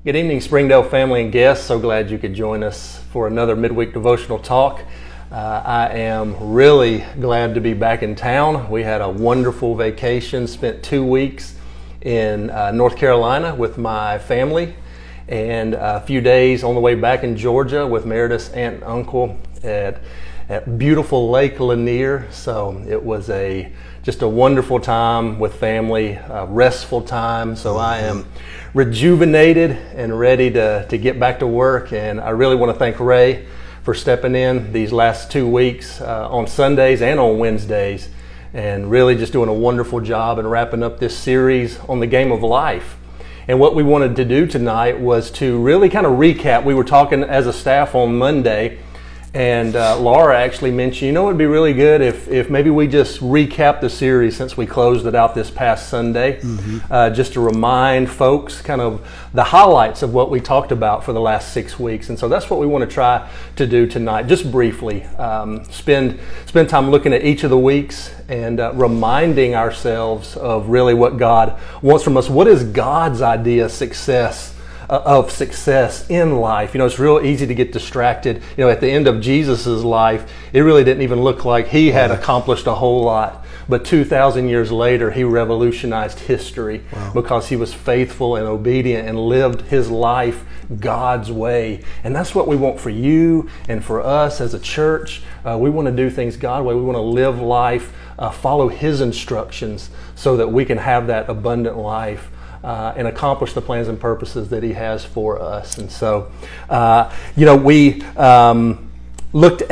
Good evening, Springdale family and guests. So glad you could join us for another midweek devotional talk. I am really glad to be back in town. We had a wonderful vacation, spent 2 weeks in North Carolina with my family, and a few days on the way back in Georgia with Meredith's aunt and uncle at beautiful Lake Lanier. So it was just a wonderful time with family, a restful time. So I am rejuvenated and ready to get back to work. And I really want to thank Ray for stepping in these last 2 weeks on Sundays and on Wednesdays, and really just doing a wonderful job and wrapping up this series on the game of life. And what we wanted to do tonight was to really kind of recap. We were talking as a staff on Monday, and Laura actually mentioned, you know, it'd be really good if maybe we just recap the series since we closed it out this past Sunday, just to remind folks kind of the highlights of what we talked about for the last 6 weeks. And so that's what we want to try to do tonight, just briefly. Spend time looking at each of the weeks and reminding ourselves of really what God wants from us. What is God's idea of success in life? You know, it's real easy to get distracted. You know, at the end of Jesus's life, it really didn't even look like he had accomplished a whole lot. But 2,000 years later, he revolutionized history because he was faithful and obedient and lived his life God's way. And that's what we want for you and for us as a church. We want to do things God's way. We want to live life, follow his instructions so that we can have that abundant life and accomplish the plans and purposes that he has for us. And so, you know, we looked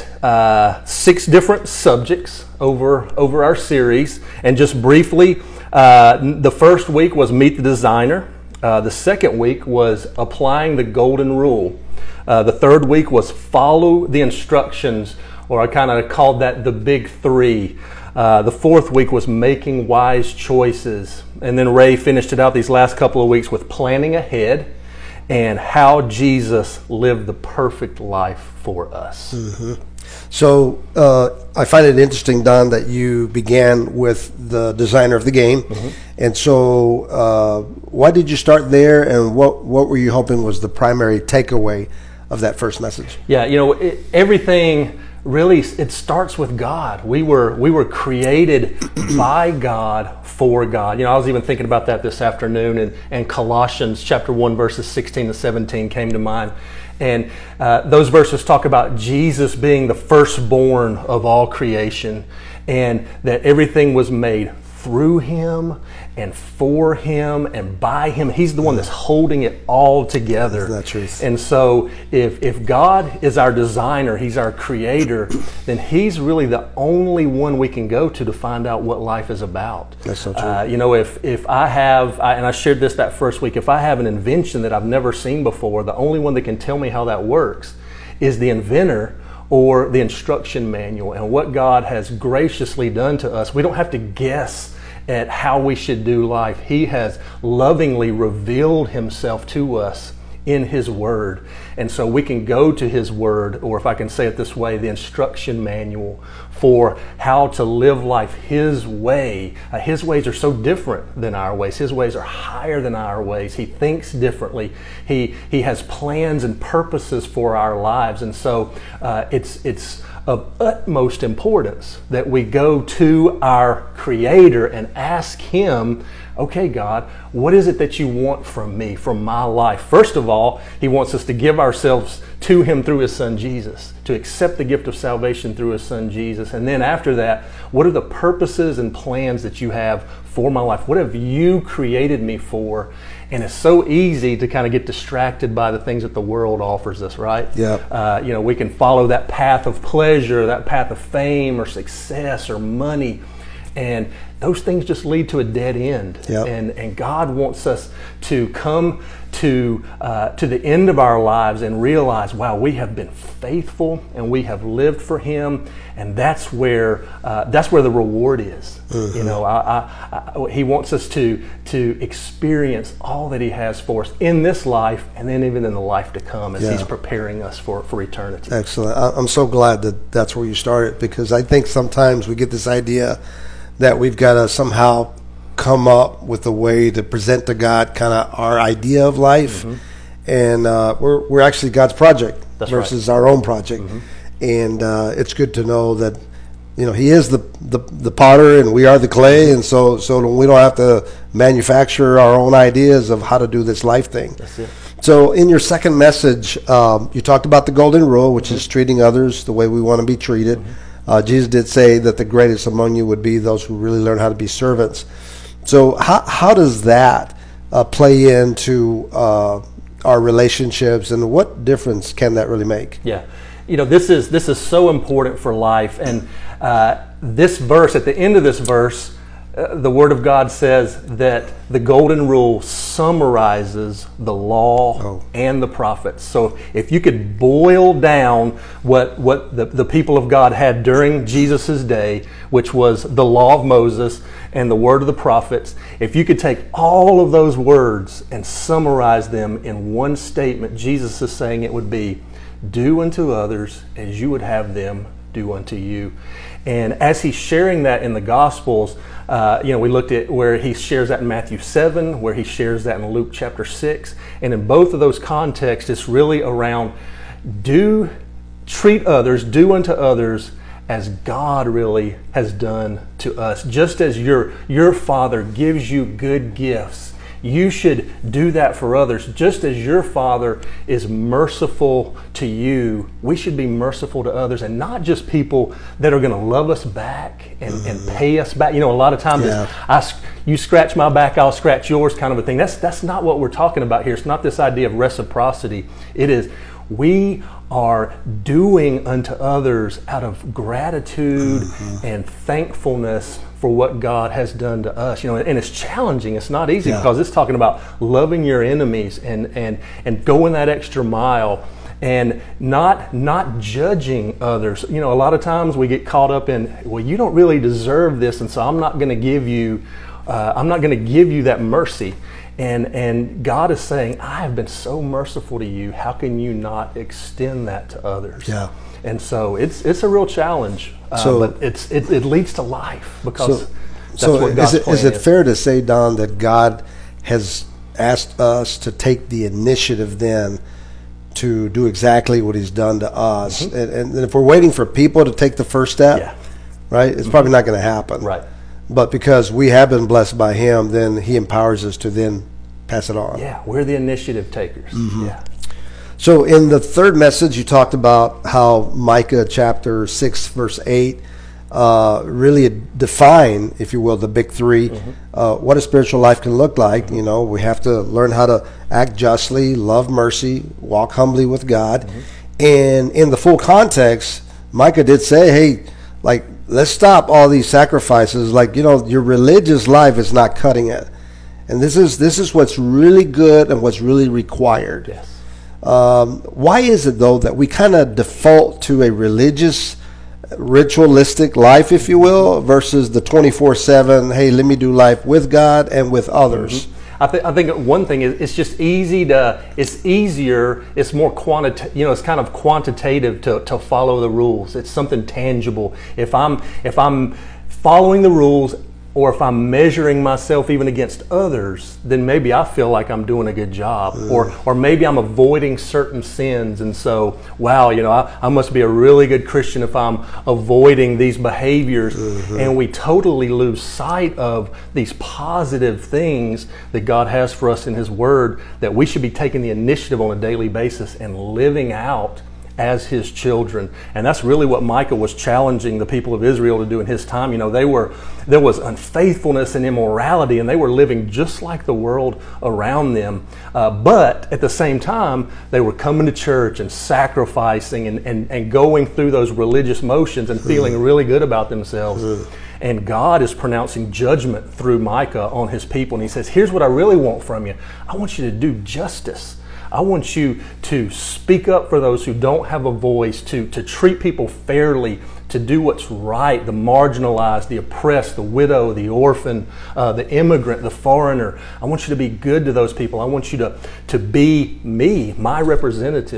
at 6 different subjects over our series. And just briefly, the first week was Meet the Designer. The second week was Applying the Golden Rule. The third week was Follow the Instructions, or I kind of called that the Big Three. The fourth week was Making Wise Choices. And then Ray finished it out these last couple of weeks with Planning Ahead and How Jesus lived the perfect life for us. So I find it interesting, Don, that you began with the designer of the game. And so why did you start there, and what were you hoping was the primary takeaway of that first message? Yeah, you know, everything really, it starts with God. We were created by God for God. You know, I was even thinking about that this afternoon, and Colossians chapter 1 verses 16 to 17 came to mind. And those verses talk about Jesus being the firstborn of all creation, and that everything was made through him and for him and by him. He's the one that's holding it all together. Isn't that truth? And so if God is our designer, he's our creator, then he's really the only one we can go to find out what life is about. That's so true. You know, if I have, and I shared this that first week, if I have an invention that I've never seen before, the only one that can tell me how that works is the inventor or the instruction manual. And what God has graciously done to us, we don't have to guess at how we should do life. He has lovingly revealed himself to us in his word. And so we can go to his word, or if I can say it this way, the instruction manual for how to live life his way. His ways are so different than our ways. His ways are higher than our ways. He thinks differently. He has plans and purposes for our lives. And so it's of utmost importance that we go to our Creator and ask him, okay, God, what is it that you want from me, from my life? First of all, he wants us to give ourselves to him through his son Jesus, to accept the gift of salvation through his son Jesus. And then after that, what are the purposes and plans that you have for my life? What have you created me for? And it's so easy to kind of get distracted by the things that the world offers us, right? Yeah. You know, we can follow that path of pleasure, that path of fame or success or money, and those things just lead to a dead end. Yep. And God wants us to come to the end of our lives and realize, wow, we have been faithful and we have lived for him, and that's where the reward is. You know, he wants us to experience all that he has for us in this life, and then even in the life to come, as he's preparing us for eternity. Excellent. I'm so glad that that's where you started, because I think sometimes we get this idea that we've got to somehow come up with a way to present to God kind of our idea of life, and we're actually God's project versus our own project, and it's good to know that He is the potter and we are the clay, and so we don't have to manufacture our own ideas of how to do this life thing. That's it. So in your second message, you talked about the golden rule, which is treating others the way we want to be treated. Jesus did say that the greatest among you would be those who really learn how to be servants. So how does that play into our relationships, and what difference can that really make? Yeah, this is so important for life, and this verse, at the end of this verse, the Word of God says that the golden rule summarizes the law and the prophets. So if you could boil down what the people of God had during Jesus' day, which was the law of Moses and the word of the prophets, if you could take all of those words and summarize them in one statement, Jesus is saying it would be, do unto others as you would have them do unto you. And as he's sharing that in the Gospels, we looked at where he shares that in Matthew 7, where he shares that in Luke chapter 6. And in both of those contexts, it's really around treat others, do unto others as God really has done to us. Just as your Father gives you good gifts, you should do that for others. Just as your Father is merciful to you, we should be merciful to others, and not just people that are going to love us back and pay us back. A lot of times you scratch my back, I'll scratch yours kind of a thing. That's not what we're talking about here. It's not this idea of reciprocity. It is, we are doing unto others out of gratitude and thankfulness for what God has done to us. And it's challenging. It's not easy because it's talking about loving your enemies and going that extra mile and not judging others. A lot of times we get caught up in, well, you don't really deserve this, and so I'm not going to give you that mercy. And God is saying, I have been so merciful to you. How can you not extend that to others? Yeah. And so it's a real challenge, but it leads to life, because that's what God's plan is. Is it fair to say, Don, that God has asked us to take the initiative then to do exactly what He's done to us? And if we're waiting for people to take the first step, right, it's probably not going to happen. Right. But because we have been blessed by Him, then He empowers us to then pass it on. Yeah, we're the initiative takers. Yeah. So in the third message, you talked about how Micah chapter 6, verse 8, really define, if you will, the big three, what a spiritual life can look like. We have to learn how to act justly, love mercy, walk humbly with God. And in the full context, Micah did say, hey, let's stop all these sacrifices. Your religious life is not cutting it. And this is what's really good and what's really required. Yes. Why is it, though, that we kind of default to a religious, ritualistic life, if you will, versus the 24/7, hey, let me do life with God and with others? I think one thing is, it's just it's easier, it's more it's kind of quantitative to follow the rules. It's something tangible. If I'm following the rules, or if I'm measuring myself even against others, then maybe I feel like I'm doing a good job. Or maybe I'm avoiding certain sins, and so, wow, I must be a really good Christian if I'm avoiding these behaviors. And we totally lose sight of these positive things that God has for us in His Word, that we should be taking the initiative on a daily basis and living out as His children. And that's really what Micah was challenging the people of Israel to do in his time. There was unfaithfulness and immorality, and they were living just like the world around them. But at the same time, they were coming to church and sacrificing and going through those religious motions and feeling really good about themselves. And God is pronouncing judgment through Micah on His people. And He says, here's what I really want from you. I want you to do justice. I want you to speak up for those who don't have a voice, to treat people fairly, to do what's right, the marginalized, the oppressed, the widow, the orphan, the immigrant, the foreigner. I want you to be good to those people. I want you to be me, my representative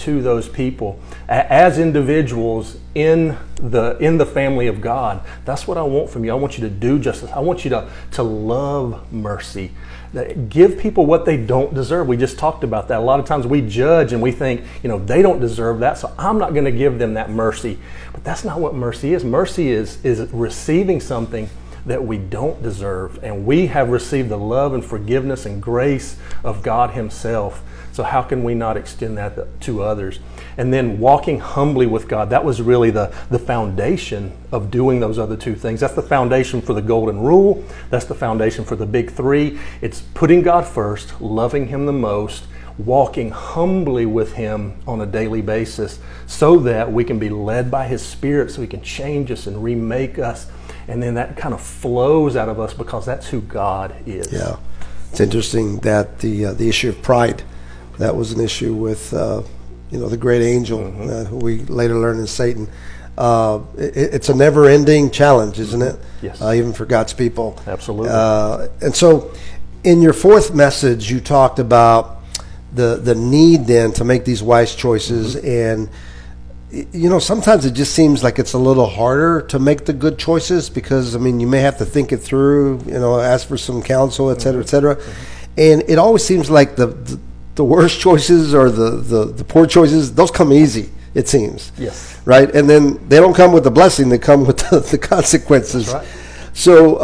to those people as individuals in the family of God. That's what I want from you. I want you to do justice. I want you to love mercy. Give people what they don't deserve. We just talked about that. A lot of times we judge and we think, they don't deserve that, so I'm not going to give them that mercy. But that's not what mercy is. Mercy is receiving something that we don't deserve, and we have received the love and forgiveness and grace of God Himself. So how can we not extend that to others? And then walking humbly with God, that was really the foundation of doing those other two things. That's the foundation for the golden rule. That's the foundation for the big three. It's putting God first, loving Him the most, walking humbly with Him on a daily basis so that we can be led by His Spirit, so He can change us and remake us. And then that kind of flows out of us because that's who God is. Yeah, it's interesting that the issue of pride, that was an issue with the great angel, who we later learned is Satan. It's a never-ending challenge, isn't it? Yes. Even for God's people. Absolutely. And so, in your fourth message, you talked about the need then to make these wise choices, and sometimes it just seems like it's a little harder to make the good choices because, you may have to think it through, ask for some counsel, et cetera, et cetera. And it always seems like the worst choices or the poor choices, those come easy, it seems. Yes. Right? And then they don't come with the blessing, they come with the consequences. That's right. So,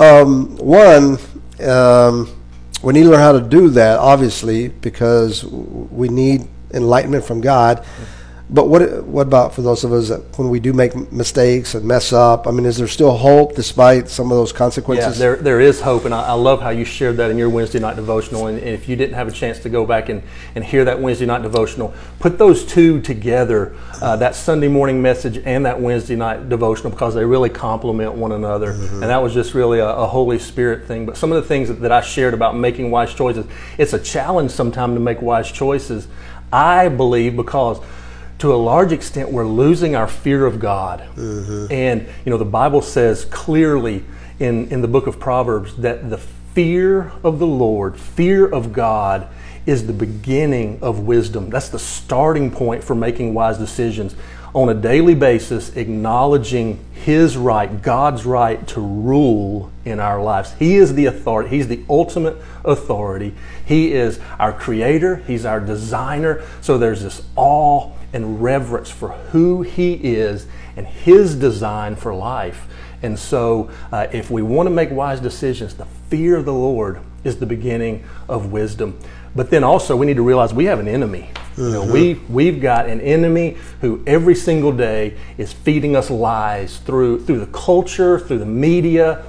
we need to learn how to do that, obviously, because we need enlightenment from God. But what about for those of us that when we do make mistakes and mess up? Is there still hope despite some of those consequences? Yeah, there is hope, and I love how you shared that in your Wednesday night devotional. And if you didn't have a chance to go back and hear that Wednesday night devotional, put those two together, that Sunday morning message and that Wednesday night devotional, because they really complement one another. And that was just really a Holy Spirit thing. But some of the things that I shared about making wise choices, it's a challenge sometimes to make wise choices, I believe, because to a large extent, we're losing our fear of God. And, the Bible says clearly in the book of Proverbs that the fear of the Lord, fear of God, is the beginning of wisdom. That's the starting point for making wise decisions. On a daily basis, acknowledging His right, God's right to rule in our lives. He is the authority. He's the ultimate authority. He is our creator. He's our designer. So there's this awe and reverence for who He is and His design for life. And so if we want to make wise decisions, the fear of the Lord is the beginning of wisdom. But then also we need to realize we have an enemy. We've got an enemy who every single day is feeding us lies through the culture, through the media,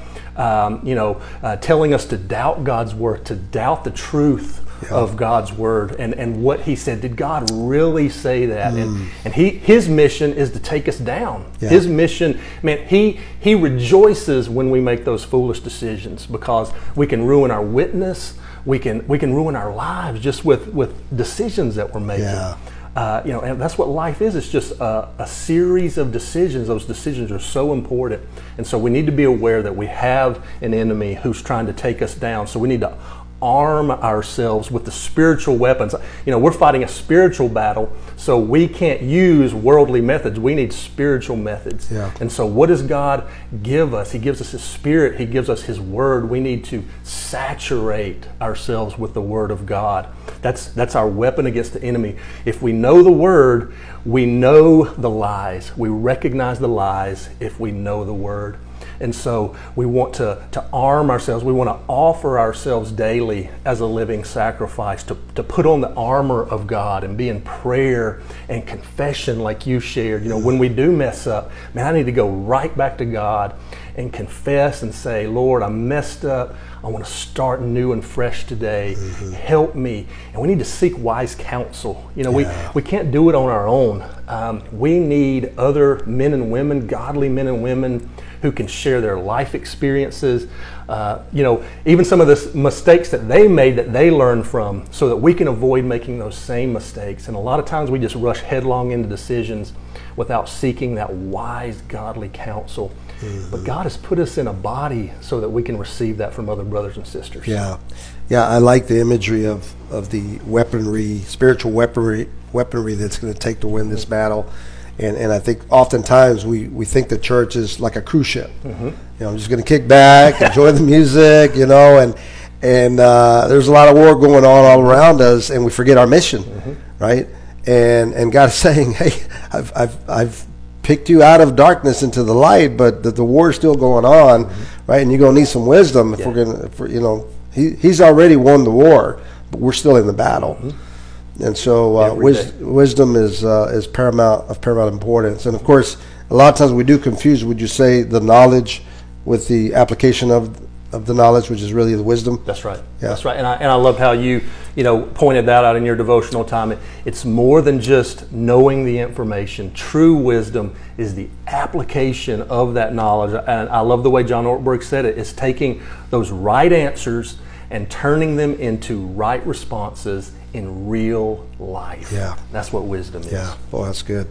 telling us to doubt God's word, to doubt the truth of God's word and what He said. Did God really say that? And His mission is to take us down. His mission, He rejoices when we make those foolish decisions, because we can ruin our witness. We can ruin our lives just with decisions that we're making. And that's what life is. It's just a series of decisions. Those decisions are so important. And so we need to be aware that we have an enemy who's trying to take us down. So we need to arm ourselves with the spiritual weapons. We're fighting a spiritual battle, so we can't use worldly methods. We need spiritual methods. And so what does God give us? He gives us His Spirit. He gives us His Word. We need to saturate ourselves with the Word of God. That's our weapon against the enemy. If we know the Word, we know the lies. We recognize the lies if we know the Word. And so we want to arm ourselves. We want to offer ourselves daily as a living sacrifice, to put on the armor of God and be in prayer and confession like you shared. When we do mess up, I need to go right back to God and confess and say, Lord, I messed up. I want to start new and fresh today. Help me. And we need to seek wise counsel. We can't do it on our own. We need other men and women, godly men and women, who can share their life experiences, even some of the mistakes that they made that they learned from, so that we can avoid making those same mistakes. And a lot of times we just rush headlong into decisions without seeking that wise, godly counsel. But God has put us in a body so that we can receive that from other brothers and sisters. Yeah. Yeah, I like the imagery of the weaponry, spiritual weaponry that's going to take to win this battle. And I think oftentimes we think the church is like a cruise ship. I'm just going to kick back, enjoy the music, and there's a lot of war going on all around us, and we forget our mission, right? And God is saying, hey, I've picked you out of darkness into the light, but the war is still going on, right? And you're going to need some wisdom if we're going to, He's already won the war, but we're still in the battle. And so wisdom is paramount importance. And of course, a lot of times we do confuse, would you say, the knowledge with the application of the knowledge, which is really the wisdom? That's right. Yeah. That's right. And I love how you pointed that out in your devotional time. It's more than just knowing the information. True wisdom is the application of that knowledge. And I love the way John Ortberg said it. It's taking those right answers and turning them into right responses in real life. Yeah. That's what wisdom is. Yeah. Well, that's good.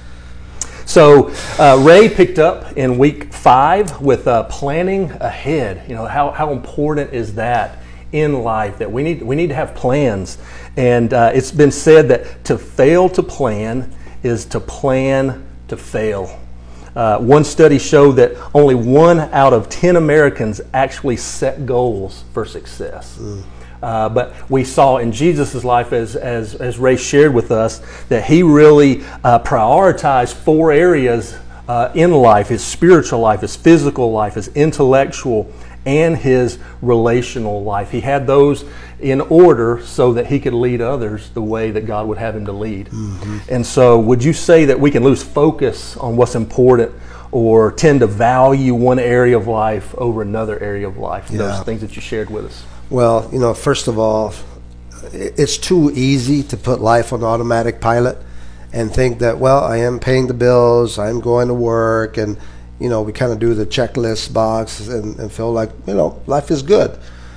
So Ray picked up in week 5 with planning ahead. How important is that in life, that we need to have plans. And it's been said that to fail to plan is to plan to fail. One study showed that only 1 out of 10 Americans actually set goals for success. But we saw in Jesus' life, as Ray shared with us, that he really prioritized 4 areas in life: his spiritual life, his physical life, his intellectual, and his relational life. He had those in order so that he could lead others the way that God would have him to lead. And so would you say that we can lose focus on what's important, or tend to value one area of life over another area of life? Those things that you shared with us. Well, first of all, it's too easy to put life on automatic pilot and think that, well, I am paying the bills, I'm going to work, and, we kind of do the checklist box and feel like, life is good.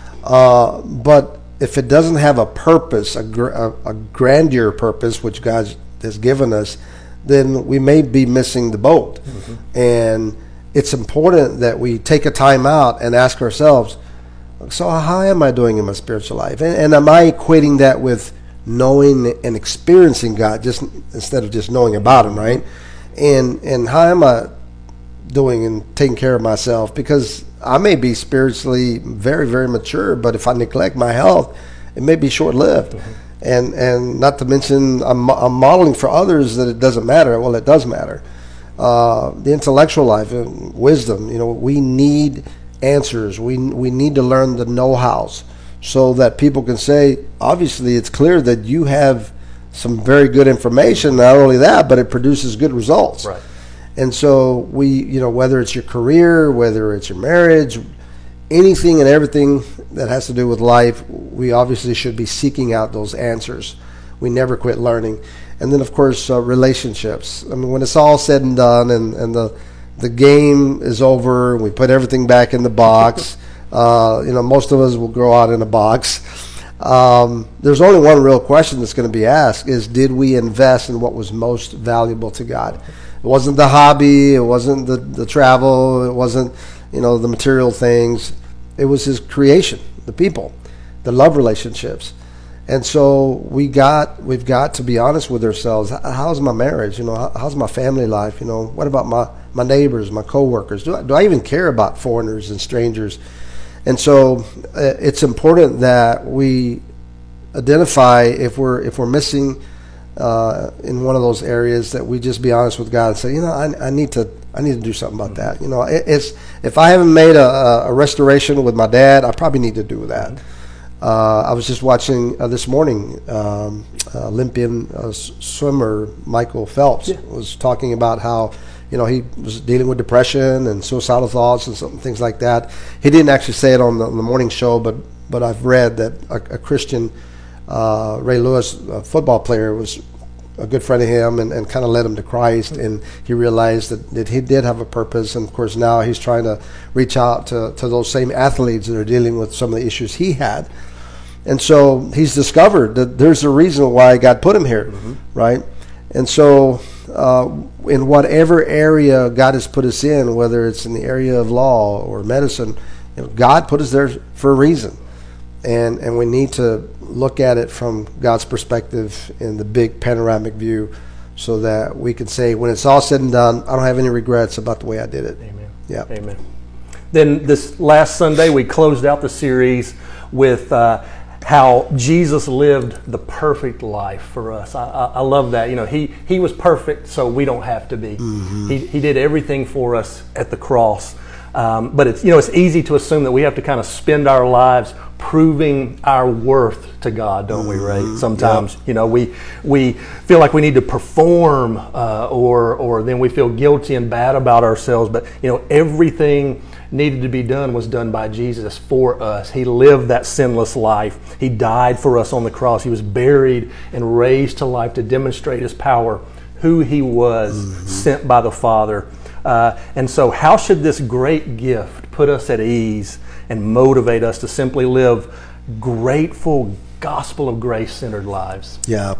But if it doesn't have a purpose, a grandeur purpose, which God has given us, then we may be missing the boat. And it's important that we take a time out and ask ourselves, so how am I doing in my spiritual life? And am I equating that with knowing and experiencing God, just instead of just knowing about Him, right? And how am I doing and taking care of myself? Because I may be spiritually very, very mature, but if I neglect my health, it may be short-lived. And not to mention, I'm modeling for others that it doesn't matter. Well, it does matter. The intellectual life, wisdom, we need answers. We need to learn the know-hows so that people can say, obviously it's clear that you have some very good information. Not only that, but it produces good results. Right. And so whether it's your career, whether it's your marriage, anything and everything that has to do with life, we obviously should be seeking out those answers. We never quit learning. And then, of course, relationships. I mean, when it's all said and done and the game is over, we put everything back in the box. Most of us will grow out in a box. There's only one real question that's going to be asked: is did we invest in what was most valuable to God? It wasn't the hobby, it wasn't the travel, it wasn't the material things. It was His creation, the people, the love relationships. And so we've got to be honest with ourselves. How's my marriage? How's my family life? What about my neighbors, my coworkers? Do I even care about foreigners and strangers? And so it's important that we identify if we're missing in one of those areas, that we just be honest with God and say, I need to do something about that. It's if I haven't made a restoration with my dad, I probably need to do that. I was just watching this morning, Olympian swimmer Michael Phelps was talking about how he was dealing with depression and suicidal thoughts and some things like that. He didn't actually say it on the morning show, but I've read that a Christian, Ray Lewis, a football player, was a good friend of him and kind of led him to Christ, and he realized that he did have a purpose. And of course now he's trying to reach out to those same athletes that are dealing with some of the issues he had. And so he's discovered that there's a reason why God put him here, right? And so in whatever area God has put us in, whether it's in the area of law or medicine, God put us there for a reason. And we need to look at it from God's perspective in the big panoramic view, so that we can say, when it's all said and done, I don't have any regrets about the way I did it. Amen. Yeah. Amen. Then this last Sunday, we closed out the series with how Jesus lived the perfect life for us. I love that. He was perfect, so we don't have to be. Mm-hmm. He did everything for us at the cross. But it's easy to assume that we have to kind of spend our lives proving our worth to God, don't we, Ray? Sometimes, yep. We feel like we need to perform, or then we feel guilty and bad about ourselves. But everything needed to be done was done by Jesus for us. He lived that sinless life. He died for us on the cross. He was buried and raised to life to demonstrate His power, who He was, sent by the Father. And so how should this great gift put us at ease and motivate us to simply live grateful, gospel of grace-centered lives? Yeah.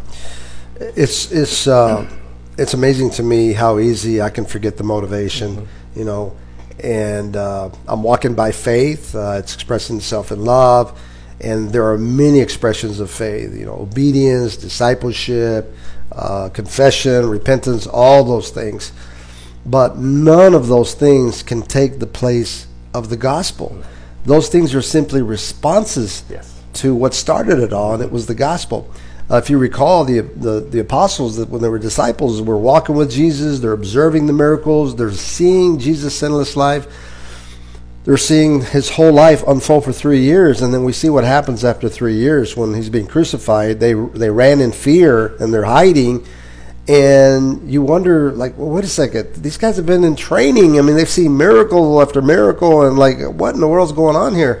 It's amazing to me how easy I can forget the motivation, and I'm walking by faith. It's expressing itself in love, and there are many expressions of faith, obedience, discipleship, confession, repentance, all those things. But none of those things can take the place of the gospel. Those things are simply responses to what started it all, and it was the gospel. If you recall, the apostles, that when they were disciples, were walking with Jesus, they're observing the miracles, they're seeing Jesus' sinless life, they're seeing His whole life unfold for 3 years, and then we see what happens after 3 years when He's being crucified. They ran in fear, and they're hiding. And you wonder, well, wait a second, these guys have been in training. I mean, they've seen miracle after miracle, and what in the world's going on here?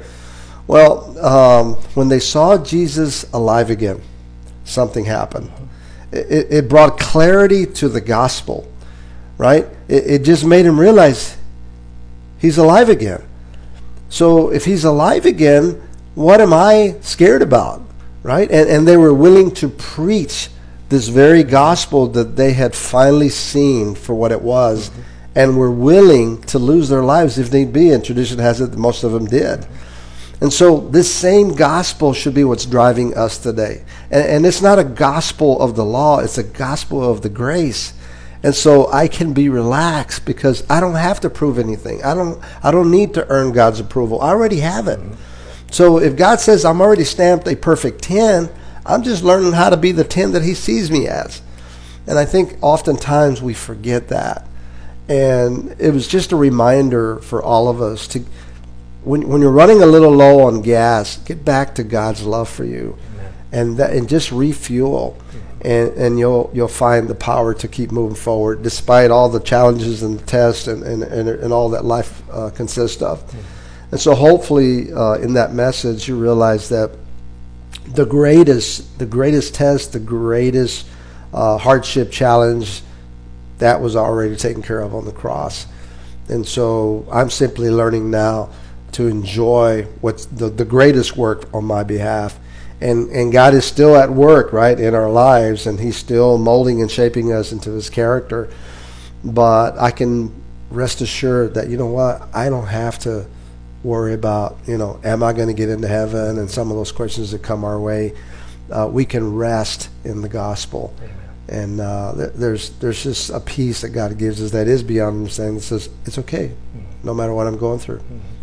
Well, when they saw Jesus alive again, something happened. It brought clarity to the gospel, right? It just made them realize He's alive again. So if He's alive again, what am I scared about, right? And they were willing to preach this very gospel that they had finally seen for what it was, and were willing to lose their lives if need be, and tradition has it that most of them did. And so this same gospel should be what's driving us today. And it's not a gospel of the law, it's a gospel of the grace. And so I can be relaxed because I don't have to prove anything. I don't need to earn God's approval. I already have it. So if God says I'm already stamped a perfect 10, I'm just learning how to be the 10 that He sees me as. And I think oftentimes we forget that. And it was just a reminder for all of us to, when you're running a little low on gas, get back to God's love for you. And just refuel. And you'll find the power to keep moving forward despite all the challenges and the tests and all that life consists of. And so hopefully in that message you realize that the greatest test, the greatest hardship, challenge, that was already taken care of on the cross. And so I'm simply learning now to enjoy what's the greatest work on my behalf. And God is still at work, right, in our lives, and He's still molding and shaping us into His character. But I can rest assured that, I don't have to worry about, am I going to get into heaven, and some of those questions that come our way. We can rest in the gospel. Amen. And there's just a peace that God gives us that is beyond understanding. That says it's okay, no matter what I'm going through.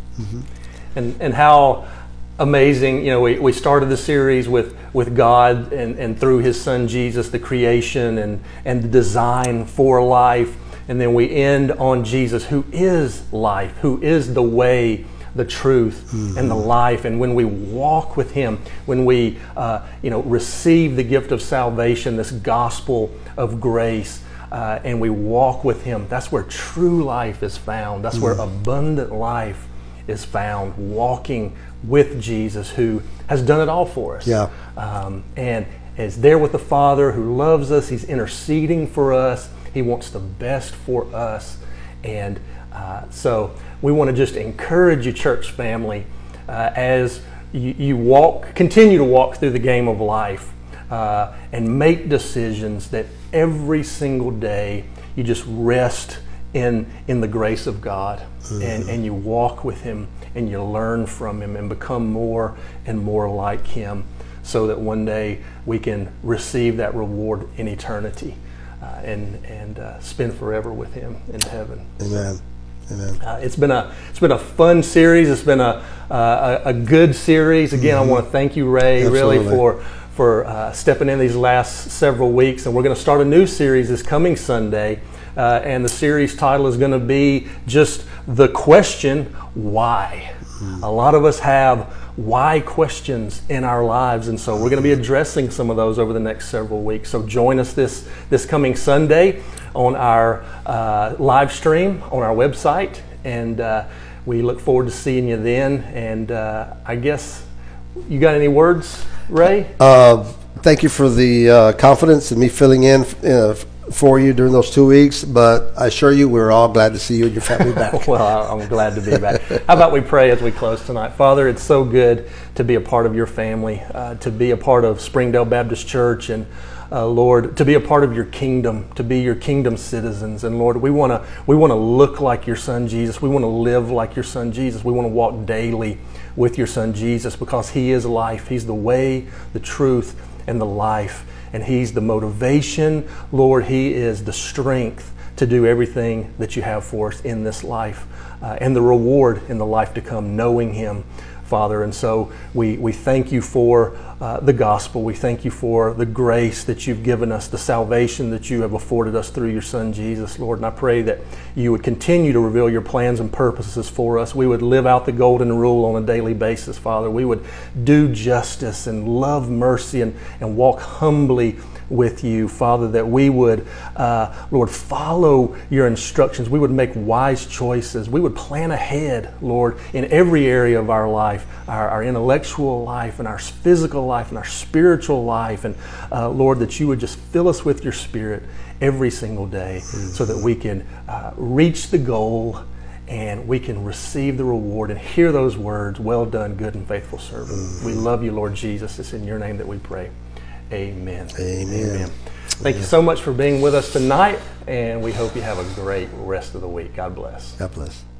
And how amazing, we started the series with God and through His Son Jesus, the creation and the design for life, and then we end on Jesus, who is life, who is the way, the truth, and the life. And when we walk with Him, when we receive the gift of salvation, this gospel of grace, and we walk with Him, that's where true life is found. That's where abundant life is found, walking with Jesus, who has done it all for us. Yeah. And is there with the Father, who loves us. He's interceding for us. He wants the best for us. And so we want to just encourage you, church family, as you continue to walk through the game of life. and make decisions that every single day you just rest in the grace of God, and you walk with Him and you learn from Him and become more and more like Him, so that one day we can receive that reward in eternity, and spend forever with Him in heaven. Amen. Amen. It's been a fun series. It's been a good series. Again, I want to thank you, Ray, Absolutely. really for stepping in these last several weeks. And we're going to start a new series this coming Sunday. And the series title is going to be just the question, why? A lot of us have why questions in our lives, and so we're going to be addressing some of those over the next several weeks. So join us this coming Sunday on our live stream on our website, and we look forward to seeing you then. And I guess you got any words, Ray? Thank you for the confidence in me filling in for you during those 2 weeks, but I assure you we're all glad to see you and your family back. Well, I'm glad to be back. How about we pray as we close tonight? Father, it's so good to be a part of your family, to be a part of Springdale Baptist Church, and Lord, to be a part of your kingdom, to be your kingdom citizens. And Lord, we want to look like your Son Jesus. We want to live like your Son Jesus. We want to walk daily with your Son Jesus, because He is life. He's the way, the truth, and the life. And He's the motivation. Lord, He is the strength to do everything that you have for us in this life, and the reward in the life to come, knowing Him, Father. And so we thank you for the gospel. We thank you for the grace that you've given us, the salvation that you have afforded us through your Son, Jesus, Lord. And I pray that you would continue to reveal your plans and purposes for us. We would live out the golden rule on a daily basis, Father. We would do justice and love mercy and walk humbly with you, Father, that we would, Lord, follow your instructions. We would make wise choices. We would plan ahead, Lord, in every area of our life, our intellectual life and our physical life and our spiritual life. And Lord, that you would just fill us with your Spirit every single day, so that we can reach the goal and we can receive the reward and hear those words, well done, good and faithful servant. We love you, Lord Jesus. It's in your name that we pray. Amen. Amen. Amen. Thank you so much for being with us tonight, and we hope you have a great rest of the week. God bless. God bless.